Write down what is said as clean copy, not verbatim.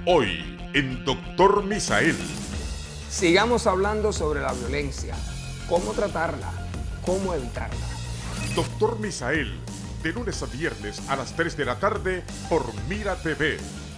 Hoy, en Doctor Misael. Sigamos hablando sobre la violencia, cómo tratarla, cómo evitarla. Doctor Misael, de lunes a viernes a las 3 de la tarde por Mira TV.